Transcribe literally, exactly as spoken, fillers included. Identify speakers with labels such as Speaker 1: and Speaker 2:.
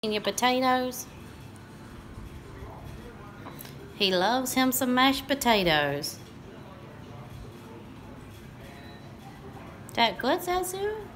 Speaker 1: Your potatoes. He loves him some mashed potatoes. That good, Zazu?